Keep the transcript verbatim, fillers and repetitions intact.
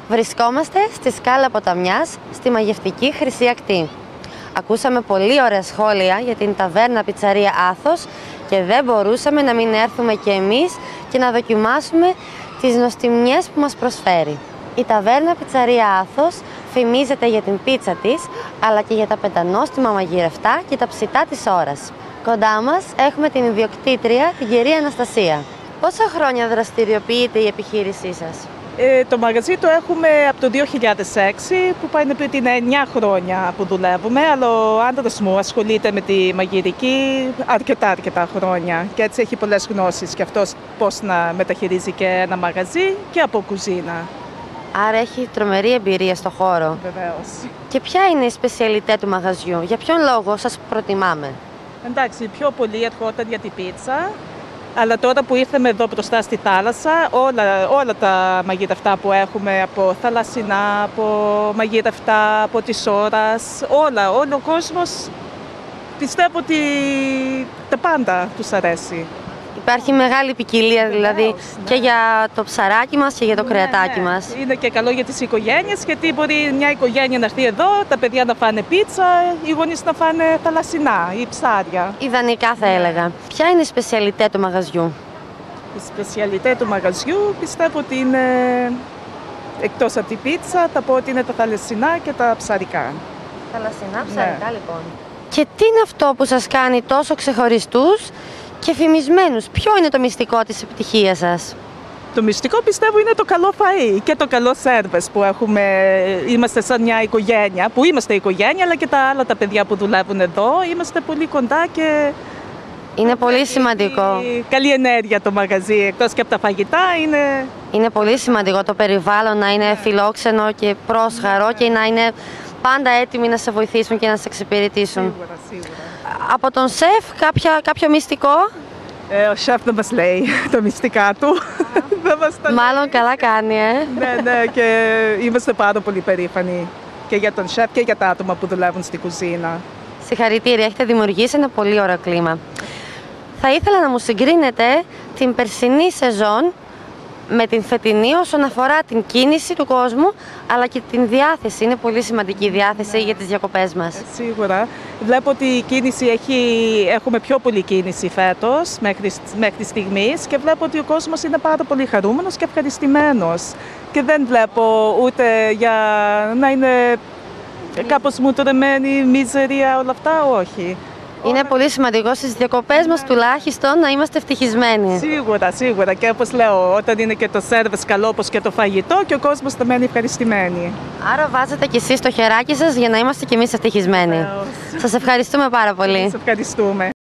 Βρισκόμαστε στη σκάλα Ποταμιάς, στη μαγευτική Χρυσή Ακτή. Ακούσαμε πολύ ωραία σχόλια για την ταβέρνα πιτσαρία Άθος και δεν μπορούσαμε να μην έρθουμε και εμείς και να δοκιμάσουμε τις νοστιμιές που μας προσφέρει. Η ταβέρνα πιτσαρία Άθος φημίζεται για την πίτσα της, αλλά και για τα πεντανόστιμα μαγειρευτά και τα ψητά της ώρας. Κοντά μας έχουμε την ιδιοκτήτρια, την κυρία Αναστασία. Πόσα χρόνια δραστηριοποιείται η επιχείρησή σας? Ε, το μαγαζί το έχουμε από το δύο χιλιάδες έξι, που πάει να πει ότι είναι εννιά χρόνια που δουλεύουμε, αλλά ο άντρας μου ασχολείται με τη μαγειρική αρκετά αρκετά χρόνια και έτσι έχει πολλές γνώσεις και αυτός πώς να μεταχειρίζει και ένα μαγαζί και από κουζίνα. Άρα έχει τρομερή εμπειρία στο χώρο. Βεβαίως. Και ποια είναι η σπεσιαλιτέ του μαγαζιού, για ποιον λόγο σας προτιμάμε? Εντάξει, πιο πολύ ερχόταν για την πίτσα. Αλλά τώρα που ήρθαμε εδώ μπροστά στη θάλασσα, όλα, όλα τα μαγειρευτά που έχουμε, από θαλασσινά, από μαγειρευτά, από της ώρας, όλα, όλο ο κόσμος, πιστεύω ότι τα πάντα τους αρέσει. Υπάρχει μεγάλη ποικιλία δηλαδή, ναι. και για το ψαράκι μας και για το ναι, κρεατάκι ναι. μας. Είναι και καλό για τις οικογένειες, γιατί μπορεί μια οικογένεια να έρθει εδώ, τα παιδιά να φάνε πίτσα, οι γονείς να φάνε θαλασσινά ή ψάρια. Ιδανικά θα ναι. έλεγα. Ποια είναι η σπεσιαλιτέ του μαγαζιού? Η σπεσιαλιτέ του μαγαζιού πιστεύω ότι είναι, εκτός από την πίτσα, θα πω ότι είναι τα θαλασσινά και τα ψαρικά. Θαλασσινά ψαρικά ναι. λοιπόν. Και τι είναι αυτό που σας κάνει τόσο ξεχωριστούς και φημισμένους? Ποιο είναι το μυστικό της επιτυχίας σας? Το μυστικό πιστεύω είναι το καλό φαΐ και το καλό σέρβες που έχουμε. Είμαστε σαν μια οικογένεια, που είμαστε οικογένεια, αλλά και τα άλλα τα παιδιά που δουλεύουν εδώ. Είμαστε πολύ κοντά και είναι πολύ σημαντικό. Καλή ενέργεια το μαγαζί, εκτός και από τα φαγητά είναι... Είναι πολύ σημαντικό το περιβάλλον να είναι φιλόξενο και πρόσχαρο ναι. και να είναι πάντα έτοιμοι να σε βοηθήσουν και να σε εξυπηρετήσουν. Σίγουρα, σίγουρα. Από τον σεφ κάποια, κάποιο μυστικό? Ε, ο σεφ δεν μας λέει τα μυστικά του. δεν μας τα Μάλλον λέει. καλά κάνει, ε. ναι, ναι, και είμαστε πάρα πολύ περήφανοι και για τον σεφ και για τα άτομα που δουλεύουν στη κουζίνα. Συγχαρητήρια, έχετε δημιουργήσει ένα πολύ ωραίο κλίμα. Θα ήθελα να μου συγκρίνετε την περσινή σεζόν με την φετινή όσον αφορά την κίνηση του κόσμου, αλλά και την διάθεση. Είναι πολύ σημαντική η διάθεση ναι. για τις διακοπές μας. Ε, σίγουρα. Βλέπω ότι η κίνηση έχει, έχουμε πιο πολύ κίνηση φέτος μέχρι, μέχρι στιγμής και βλέπω ότι ο κόσμος είναι πάρα πολύ χαρούμενος και ευχαριστημένος. Και δεν βλέπω ούτε για να είναι κάπως μουτρεμένη, μίζερια, όλα αυτά, όχι. Είναι πολύ σημαντικό στις διακοπές μας τουλάχιστον να είμαστε ευτυχισμένοι. Σίγουρα, σίγουρα. Και όπως λέω, όταν είναι και το σέρβις καλό όπως και το φαγητό και ο κόσμος θα μένει ευχαριστημένοι. Άρα βάζετε κι εσείς το χεράκι σας για να είμαστε κι εμείς ευτυχισμένοι. Σας ευχαριστούμε πάρα πολύ. Σας ευχαριστούμε.